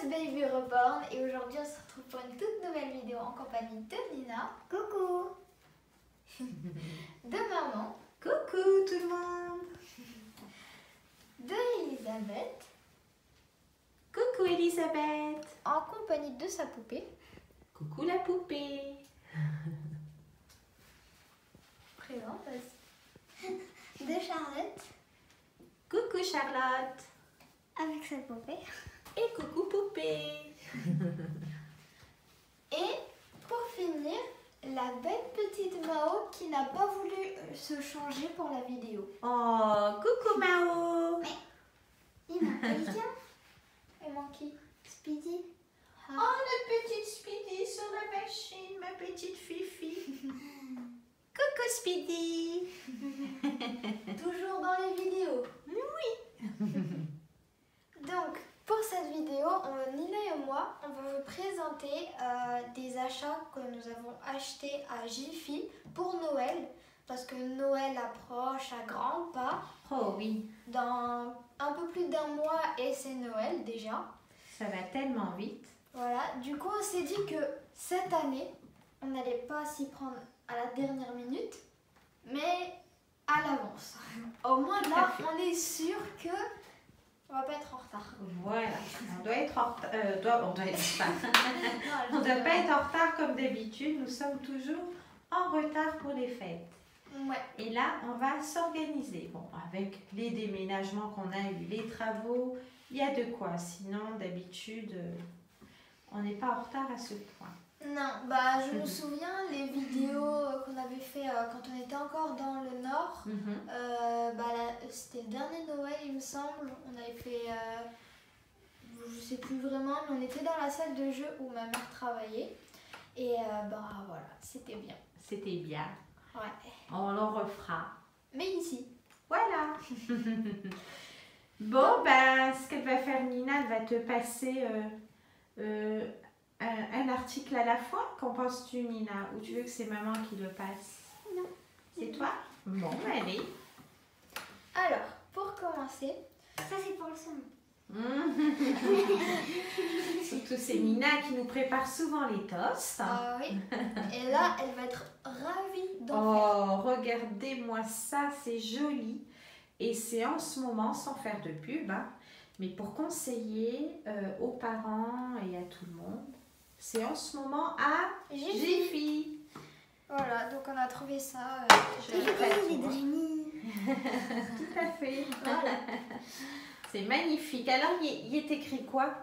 Just Baby Reborn et aujourd'hui on se retrouve pour une toute nouvelle vidéo en compagnie de Nina. Coucou. De maman. Coucou tout le monde. De Elisabeth. Coucou Elisabeth. En compagnie de sa poupée. Coucou la poupée. Présente. De Charlotte. Coucou Charlotte. Avec sa poupée. Et coucou poupée. Et pour finir, la belle petite Mao qui n'a pas voulu se changer pour la vidéo. Oh, coucou Mao. Il manque quelqu'un. Il manque qui? Speedy. Oh, la petite Speedy sur la machine, ma petite Fifi. Coucou Speedy. Toujours dans les vidéos. Oui. Donc, pour cette vidéo, Nina et moi, on va vous présenter des achats que nous avons achetés à Jiffy pour Noël. Parce que Noël approche à grands pas. Oh oui. Dans un peu plus d'un mois et c'est Noël déjà. Ça va tellement vite. Voilà, du coup on s'est dit que cette année, on n'allait pas s'y prendre à la dernière minute, mais à l'avance. Au moins là, on est sûr que on va pas être en retard. Voilà, on doit être en retard. On doit pas être en retard comme d'habitude. Nous sommes toujours en retard pour les fêtes. Ouais. Et là, on va s'organiser. Bon, avec les déménagements qu'on a eu, les travaux, il y a de quoi. Sinon, d'habitude, on n'est pas en retard à ce point. Non, bah je me souviens les vidéos qu'on avait fait quand on était encore dans le nord. C'était le dernier Noël, il me semble. On avait fait, je sais plus vraiment, mais on était dans la salle de jeu où ma mère travaillait. Et voilà, c'était bien. C'était bien. Ouais. On le refera. Mais ici. Voilà. Bon, ben, ce qu'elle va faire, Nina, elle va te passer un article à la fois. Qu'en penses-tu, Nina? Ou tu veux que c'est maman qui le passe? Non. C'est toi? Bon, allez. Alors, pour commencer, ça c'est pour le saumon. Surtout c'est Nina qui nous prépare souvent les toasts. Ah oui. Et là, elle va être ravie d'en faire. Oh, regardez-moi ça, c'est joli. Et c'est en ce moment, sans faire de pub, hein, mais pour conseiller aux parents et à tout le monde, c'est en ce moment à Jiffy. Voilà, donc on a trouvé ça. Tout à fait. Voilà. C'est magnifique. Alors, il est écrit quoi?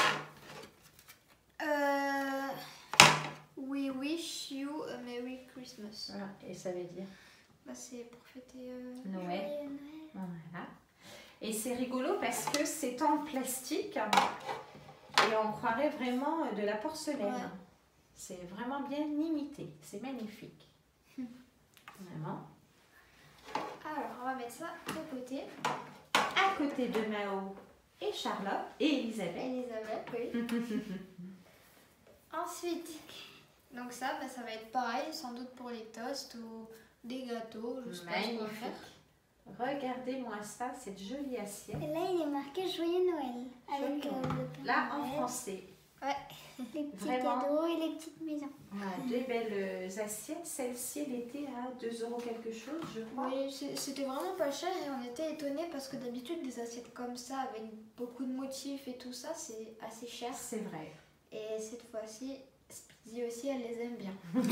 We wish you a Merry Christmas. Voilà. Et ça veut dire? Bah, c'est pour fêter Noël. Voilà. Et c'est rigolo parce que c'est en plastique et on croirait vraiment de la porcelaine. Ouais. C'est vraiment bien imité. C'est magnifique. Vraiment. Alors, on va mettre ça de côté. À côté de Mao et Charlotte et Elisabeth. Elisabeth, oui. Ensuite, donc ça va être pareil, sans doute pour les toasts ou des gâteaux. Je sais pas ce qu'on va faire. Regardez-moi ça, cette jolie assiette. Et là, il est marqué Joyeux Noël. Avec là, en français. Ouais. Les petits cadeaux et les petites maisons. Voilà, deux belles assiettes. Celle-ci, elle était à 2 € quelque chose, je crois. Oui, c'était vraiment pas cher et on était étonnés parce que d'habitude, des assiettes comme ça, avec beaucoup de motifs et tout ça, c'est assez cher. C'est vrai. Et cette fois-ci, Speedy aussi, elle les aime bien.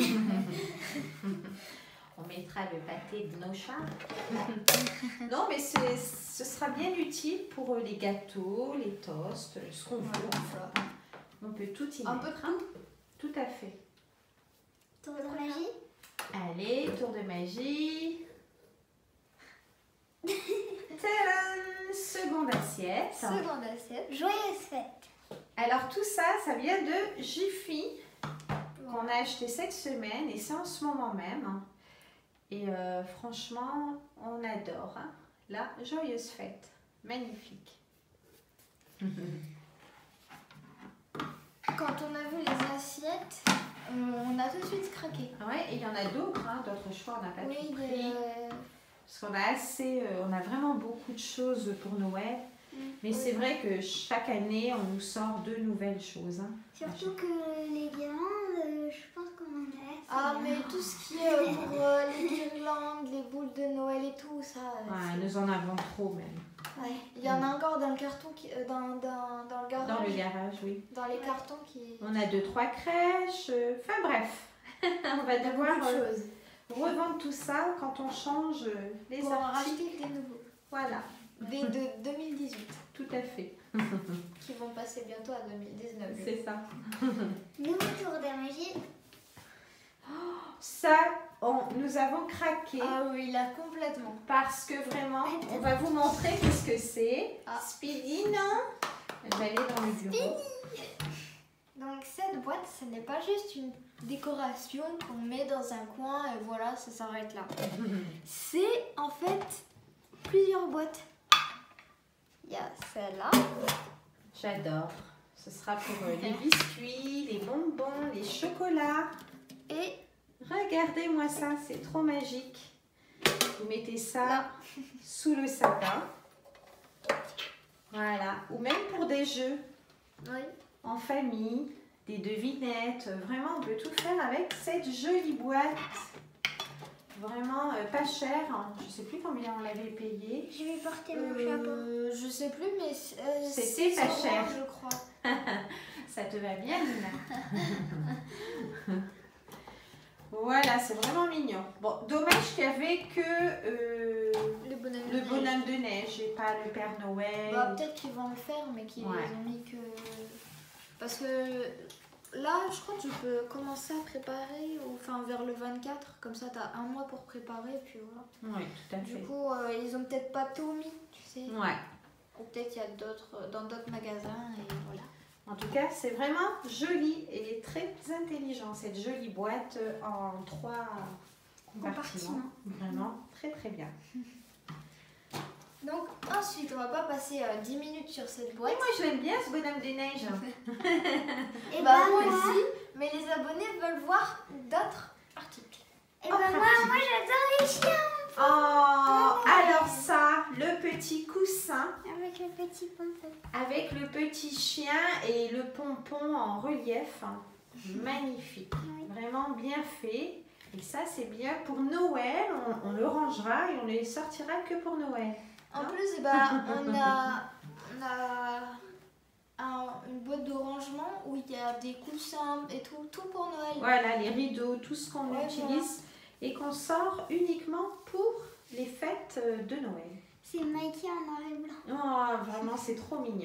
On mettra le pâté de nos chats. Non, mais ce sera bien utile pour les gâteaux, les toasts, ce qu'on veut. Enfin. On peut tout y mettre. Un peu de tout. Tout à fait. Tour de magie. Allez, tour de magie. Tadam! Seconde assiette. Seconde assiette. Joyeuse fête. Alors tout ça, ça vient de Jiffy qu'on a acheté cette semaine et c'est en ce moment même. Et franchement, on adore. Hein. La joyeuse fête. Magnifique. Quand on a vu les assiettes, on a tout de suite craqué. Ouais, et il y en a d'autres, hein, d'autres choix, on n'a pas tout pris. Oui, Parce qu'on a on a vraiment beaucoup de choses pour Noël. Mais c'est vrai que chaque année, on nous sort de nouvelles choses. Hein. Surtout que les guirlandes, je pense qu'on en a. Ah, mais tout ce qui est pour les guirlandes, les boules de Noël et tout, ça. Ouais, nous en avons trop même. Ouais. Il y en a encore dans le carton, dans le garage. Dans le garage, oui. Dans les cartons qui. On a 2-3 crèches. Enfin bref, on va devoir revendre tout ça quand on change les pour en articles. racheter des nouveaux. Voilà. Des de 2018. Tout à fait. Qui vont passer bientôt à 2019. C'est ça. Nouveau tour de magie. Ça, nous avons craqué. Ah oui, là, complètement. Parce que vraiment, on va vous montrer qu'est-ce que c'est. Ah. Speedy, non? Elle va aller dans le bureau. Donc cette boîte, ce n'est pas juste une décoration qu'on met dans un coin et voilà, ça s'arrête là. C'est en fait plusieurs boîtes. Il y a celle-là. J'adore. Ce sera pour les biscuits, les bonbons, les chocolats. Et regardez-moi ça, c'est trop magique. Vous mettez ça là. Sous le sapin. Voilà. Ou même pour des jeux. Oui. En famille, des devinettes. Vraiment, on peut tout faire avec cette jolie boîte. Vraiment pas cher. Je ne sais plus combien on l'avait payé. Je vais porter mon chapeau. Je sais plus, mais c'était pas cher, je crois. Ça te va bien, Nina? Voilà, c'est vraiment mignon. Bon, dommage qu'il n'y avait que le bonhomme de neige et pas le Père Noël. Bah, peut-être qu'ils vont le faire, mais qu'ils ont mis que... Parce que là, je crois que je peux commencer à préparer, enfin vers le 24, comme ça tu as un mois pour préparer, puis voilà. Oui, tout à fait. Du coup, ils ont peut-être pas tout mis, tu sais. Ouais. Ou peut-être il y a dans d'autres magasins, et voilà. En tout cas, c'est vraiment joli et très intelligent, cette jolie boîte en 3 compartiments. Vraiment très très bien. Donc ensuite, on va pas passer 10 minutes sur cette boîte. Et moi, je l'aime bien ce bonhomme de neige. Et bah moi aussi, mais les abonnés veulent voir d'autres articles. Et bah moi j'adore les chiens. Oh, alors ça, le petit coussin. Avec le petit pompon. Avec le petit chien et le pompon en relief. Magnifique. Oui. Vraiment bien fait. Et ça, c'est bien pour Noël. On le rangera et on ne les sortira que pour Noël. En plus, on a une boîte de rangement où il y a des coussins et tout pour Noël. Voilà, les rideaux, tout ce qu'on utilise et qu'on sort uniquement pour les fêtes de Noël. C'est Mikey en noir et blanc. Oh, vraiment, c'est trop mignon.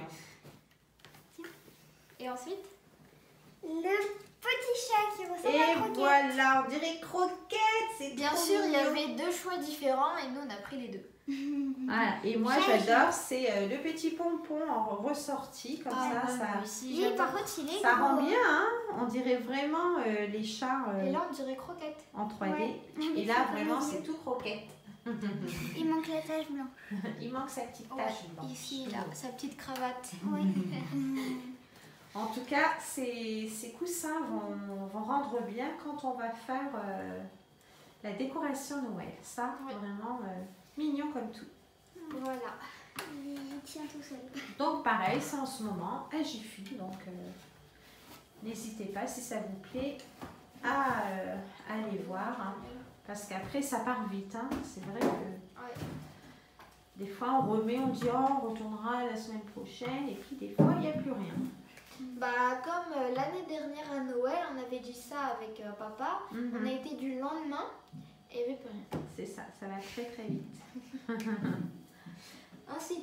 Et ensuite, le petit chat qui ressemble Et à Croquette. voilà, on dirait Croquette. C'est bien trop sûr, il y mignon. avait 2 choix différents et nous on a pris les 2. Voilà, et moi j'adore, c'est le petit pompon en ressorti comme J'ai par contre il est ça gros. rend bien, hein. On dirait vraiment les chats Et là on dirait Croquette. en 3D. Ouais. Et là vraiment c'est tout Croquette. Il manque la tache blanche. Il manque sa petite tache blanche. Ici, là, sa petite cravate. Oui. En tout cas, ces coussins vont rendre bien quand on va faire la décoration Noël. Ça, vraiment mignon comme tout. Voilà. Il tient tout seul. Donc pareil, c'est en ce moment à Jiffy. Donc n'hésitez pas, si ça vous plaît, à aller voir. Hein, parce qu'après, ça part vite. Hein. C'est vrai que des fois, on remet, on dit « Oh, on retournera la semaine prochaine. » Et puis des fois, il n'y a plus rien. Bah, comme l'année dernière à Noël, on avait dit ça avec papa. On a été du lendemain et il n'y avait plus rien. C'est ça, ça va très très vite. Ensuite,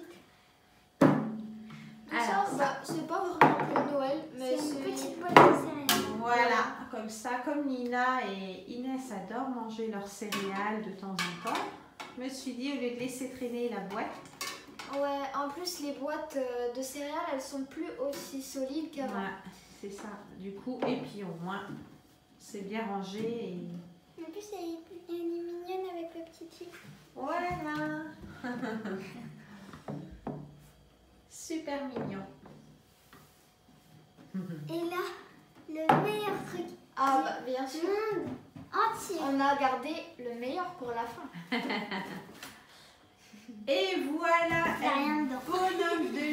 alors, ça, c'est pas vraiment pour Noël, mais C'est une c'est petite boîte de céréales. voilà, comme ça, comme Nina et Inès adorent manger leurs céréales de temps en temps, je me suis dit, au lieu de laisser traîner la boîte, ouais, en plus les boîtes de céréales, elles sont plus aussi solides qu'avant. voilà, c'est ça, du coup, et puis au moins, c'est bien rangé. Et... En plus, elle est mignonne avec le petit truc. Voilà. Super mignon. Et là, le meilleur truc Ah bah bien sûr. du monde entier. On a gardé le meilleur pour la fin. Et voilà Il y a rien un dedans. bonhomme de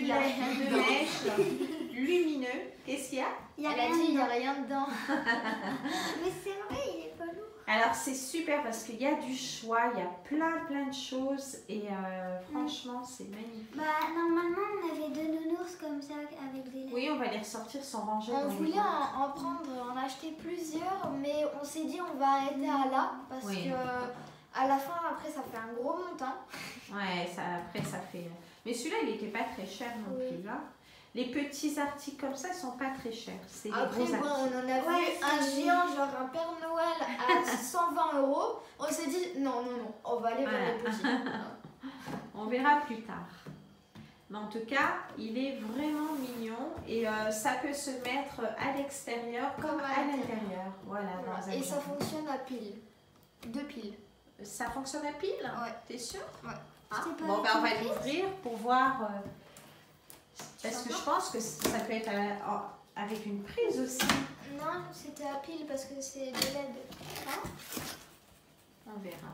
nœud. Qu'est-ce qu'il y a? Il y a Elle a rien dit il n'y a dedans. rien dedans. Mais c'est vrai, il est pas lourd. Alors c'est super parce qu'il y a du choix, il y a plein de choses et franchement c'est magnifique. Bah, normalement, on avait 2 nounours comme ça avec des lettres. Oui, on va les ressortir sans ranger. On dans les voulait boîtes. en prendre, en acheter plusieurs, mais on s'est dit on va arrêter à là parce Oui. que à la fin après ça fait un gros montant. Ouais, après ça fait... Mais celui-là il n'était pas très cher non Oui. plus là. Les petits articles comme ça ils sont pas très chers. C'est les Après gros bon, articles. on en a vu Ouais, un c'est- géant genre un Père Noël à 120 €. On s'est dit non, on va aller vers Voilà. les petits. On verra plus tard. Mais en tout cas, il est vraiment mignon et ça peut se mettre à l'extérieur comme Comme à à l'intérieur. l'intérieur. Voilà, dans un Et ça jardin. fonctionne à pile. 2 piles. Ça fonctionne à pile? Ouais. T'es sûr? Ouais. Ah, C'est pas bon, ben, on va avec une l'ouvrir pour voir. Parce que je Sympa. pense que ça peut être avec une prise aussi. Non, c'était à pile parce que c'est de LED. On verra.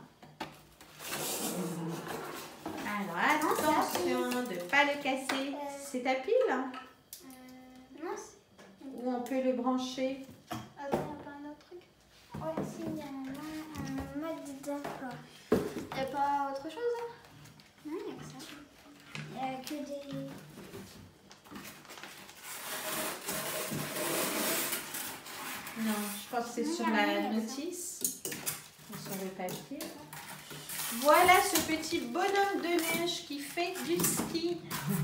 Alors, attention de ne pas le casser. C'est à pile hein? Non, c'est... Ou on peut le brancher? Ah, il n'y a pas un autre truc? Ouais, si, il y a un mode d'emploi. Il n'y a pas autre chose hein? Non, il y a que ça. Il y a que des... Non, je pense que c'est Non, sur il y a la rien, ça. notice. Ou sur le papier. Voilà ce petit bonhomme de neige qui fait du ski.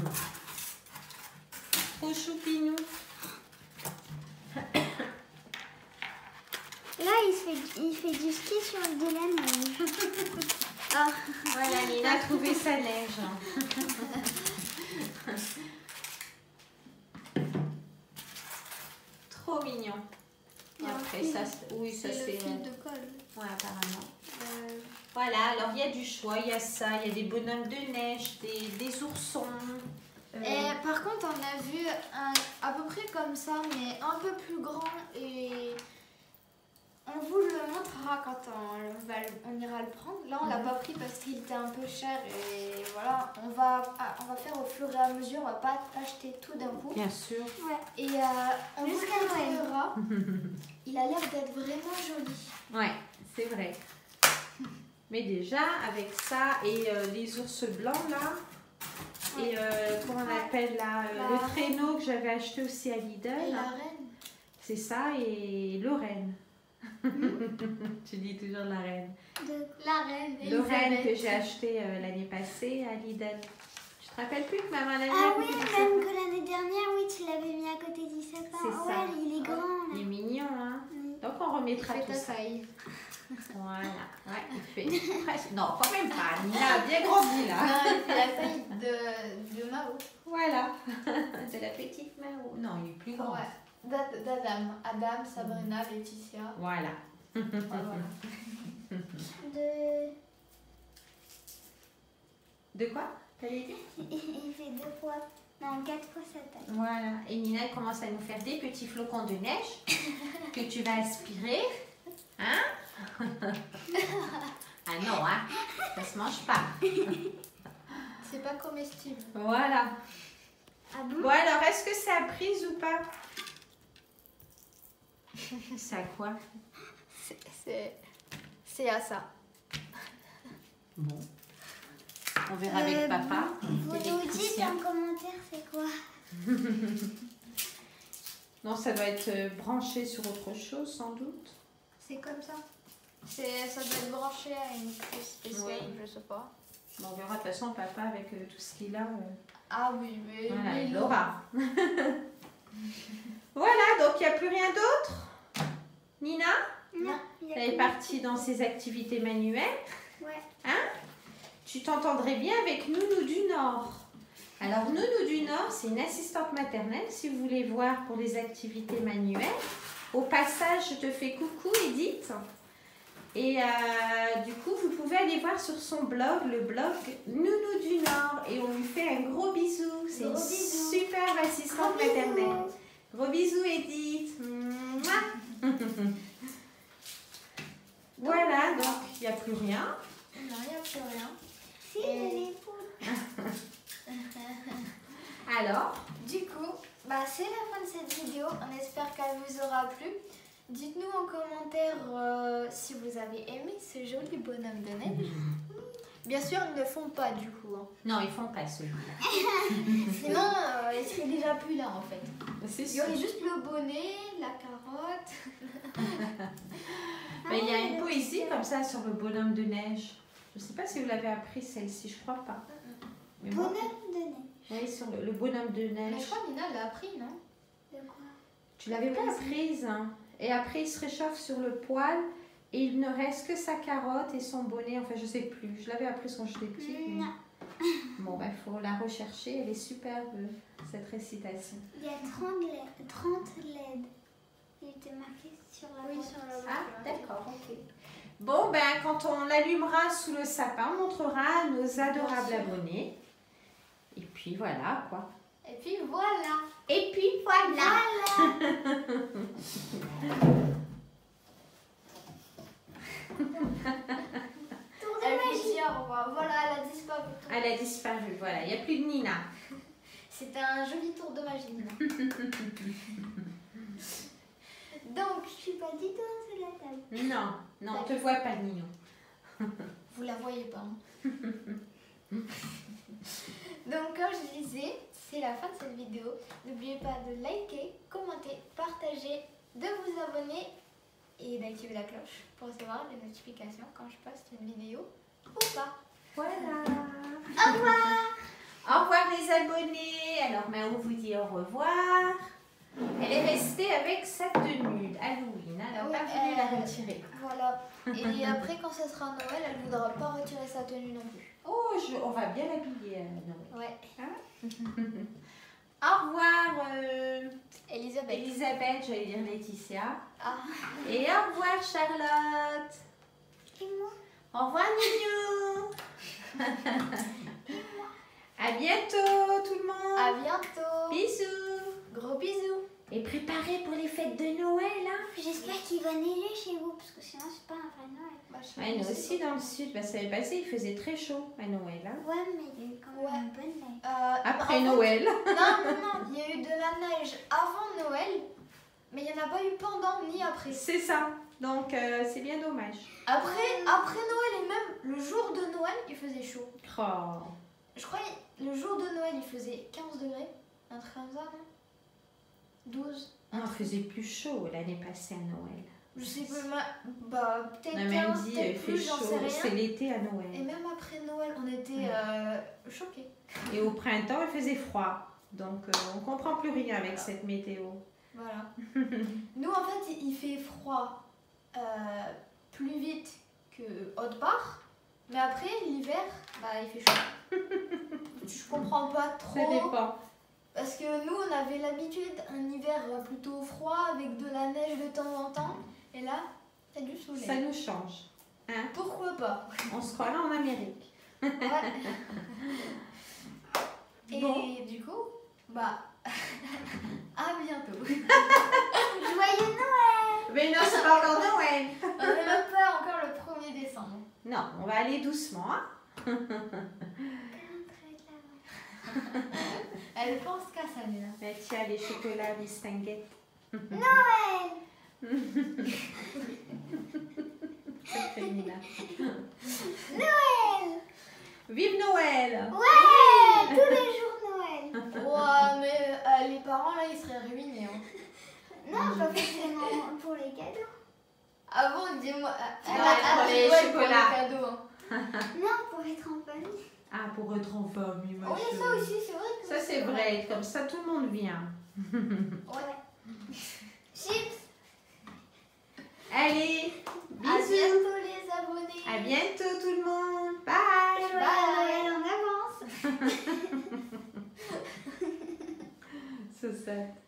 Trop choupinou. Là, il fait du ski sur Dylan. Ah, Voilà, Nina a trouvé sa neige. Trop mignon. Il y a un Après fil. ça, oui, ça c'est c'est... le fil de colle. Ouais, apparemment. Voilà, alors il y a du choix, il y a ça, il y a des bonhommes de neige, des oursons. Et par contre, on a vu un à peu près comme ça, mais un peu plus grand. Et on vous le montrera quand on ira le prendre. Là, on l'a pas pris parce qu'il était un peu cher. Et voilà, on va faire au fur et à mesure. On va pas acheter tout d'un coup. Bien sûr. Ouais. Et on vous Jusqu'à le montrera. Il a l'air d'être vraiment joli. Ouais, c'est vrai. Mais déjà, avec ça et les ours blancs là, et comment on appelle là, le traîneau que j'avais acheté aussi à Lidl, Et la reine. c'est ça et Lorraine. Tu dis toujours la reine. La reine. Lorraine que Elisabeth. j'ai acheté l'année passée à Lidl. Je te rappelle plus que maman l'avait Ah à oui, côté du même sapin. que l'année dernière, oui, tu l'avais mis à côté du sapin. C'est Ouais, ça. il est grand. Il est Là. mignon, hein. Mm. Donc on remettra Fais tout ta ça. taille. Voilà. Ouais, il fait presque. Non, quand même pas. Nina a bien grandi là. Non, il fait la taille de Mao. Voilà. De la petite Mao. Non, il est plus grand. Ouais. D'Adam. Adam, Sabrina, Laetitia. Voilà. Voilà. De quoi? T'allais dire? Il fait 2 fois, non, 4 fois sa taille. Voilà. Et Nina elle commence à nous faire des petits flocons de neige que tu vas aspirer. Hein? Ah non, hein? Ça se mange pas. C'est pas comestible. Voilà. Ah bon? Bon alors, est-ce que ça a prise ou pas? C'est à quoi? C'est à ça. Bon. On verra avec papa. Vous nous dites en commentaire c'est quoi? Non, ça doit être branché sur autre chose sans doute. C'est comme ça. Ça doit être branché à une prise spéciale, Oui. je sais pas. Bon, on verra de toute façon papa avec tout ce qu'il a. Ah oui, mais Voilà, mais il l'aura. Voilà, donc il n'y a plus rien d'autre. Nina, Non, il y a elle est que- partie dans ses activités manuelles. Ouais. Tu t'entendrais bien avec Nounou du Nord. Alors, Nounou du Nord, c'est une assistante maternelle, si vous voulez voir pour les activités manuelles. Au passage, je te fais coucou, Edith. Et du coup, vous pouvez aller voir sur son blog, le blog Nounou du Nord. Et on lui fait un gros bisou. C'est une Gros bisou. superbe assistante Gros bisous. maternelle. Gros bisous, Edith. Mouah. Voilà, donc il n'y a plus rien. Non, il n'y a plus rien. Si, j'ai les poules. Alors, Du coup, bah, c'est la fin de cette vidéo. On espère qu'elle vous aura plu. Dites-nous en commentaire si vous avez aimé ce joli bonhomme de neige. Bien sûr, ils ne font pas du coup. Hein. Non, ils font pas celui-là. Sinon, il serait déjà plus là en fait. C'est Il y aurait juste le bonnet, la carotte. Mais il y a une poésie comme ça sur le bonhomme de neige. Je ne sais pas si vous l'avez appris celle-ci, je crois pas. Mais moi, Bonhomme de neige. oui, sur le bonhomme de Mais neige. je crois que Nina l'a appris, non? De quoi? Tu l'avais pas apprise. Hein. Et après, il se réchauffe sur le poêle et il ne reste que sa carotte et son bonnet. Enfin, je sais plus. Je l'avais apprise quand j'étais petite. Mais... Non. Bon, il faut la rechercher. Elle est superbe, cette récitation. Il y a 30 LED. Il était marqué sur la Oui, boîte. sur la Ah, boîte. d'accord, ok. Bon, ben, quand on l'allumera sous le sapin, on montrera à nos adorables abonnés. Et puis voilà, quoi. Et puis voilà. Et puis voilà. Elle vous dit au revoir. Voilà, elle a disparu. Elle a disparu, voilà. Il n'y a plus de Nina. C'était un joli tour de magie, Nina. Donc, Je suis pas du tout sur la table. Non, non, on ne te voit pas, Nino. vous la voyez pas. Hein. Donc, comme je disais, c'est la fin de cette vidéo. N'oubliez pas de liker, commenter, partager, de vous abonner et d'activer la cloche pour recevoir les notifications quand je poste une vidéo ou pas. Voilà. Au revoir. Au revoir les abonnés. Alors, mais on vous dit au revoir. Elle est restée avec sa tenue d'Halloween. Elle n'a pas voulu la retirer. Voilà. Et après, quand ce sera Noël, elle ne voudra pas retirer sa tenue non plus. Oh, on va bien l'habiller, Noël. Ouais. Au revoir, Elisabeth. Elisabeth, j'allais dire Laetitia. Ah. Et au revoir, Charlotte. Et moi? Au revoir, Nino. À bientôt, tout le monde. À bientôt. Bisous. Gros bisous. Et préparez pour les fêtes de Noël, hein. J'espère qu'il va neiger chez vous parce que sinon c'est pas un vrai Noël. Bah, je Ouais, nous aussi dans le sud, bah, ça avait passé, il faisait très chaud à Noël. Hein. Ouais, mais il y a eu quand même une bonne neige. Après en fait, Noël. Non, il y a eu de la neige avant Noël, mais il n'y en a pas eu pendant ni après. C'est ça. Donc c'est bien dommage. Après Noël et même le jour de Noël, il faisait chaud. Oh. Je crois que le jour de Noël, il faisait 15 degrés. Un truc comme ça, non 12. Non, il faisait plus chaud l'année passée à Noël. Je sais pas, bah, peut-être On a même 15, dit il peut-être fait plus, j'en sais chaud, rien. c'est l'été à Et Noël. même après Noël, on était choqués. Et au printemps, il faisait froid. Donc on comprend plus rien avec cette météo. Voilà. Nous, en fait, il fait froid plus vite que autre part. Mais après, l'hiver, bah, il fait chaud. Je comprends pas trop. Ça dépend. Parce que nous, on avait l'habitude un hiver plutôt froid avec de la neige de temps en temps. Et là, t'as du soleil. Ça nous change. Hein? Pourquoi pas? On se croit là en Amérique. Ouais. Et Bon. du coup, bah, à bientôt. Joyeux Noël! Mais non, c'est pas encore Noël. On n'est même pas encore le 1er décembre. Non, on va aller doucement. Hein? Elle pense qu'à ça, Nina. Mais tiens, les chocolats distinguettes. Noël! C'est Nina. Noël! Vive Noël! Ouais! Tous les jours Noël! Ouais, mais les parents, là, ils seraient ruinés. Hein. Non, pas forcément pour les cadeaux. Ah bon, dis-moi. pour les chocolats. Cadeaux, hein. Non, pour être en famille. Ah, pour être en famille, ma Oui, ça chérie. aussi, c'est vrai. Que Ça, c'est vrai. Comme ça, tout le monde vient. Ouais. Chips! Allez, À bisous. bientôt, les abonnés. À bientôt, tout le monde. Bye. Joyeux Noël en avance! C'est ça.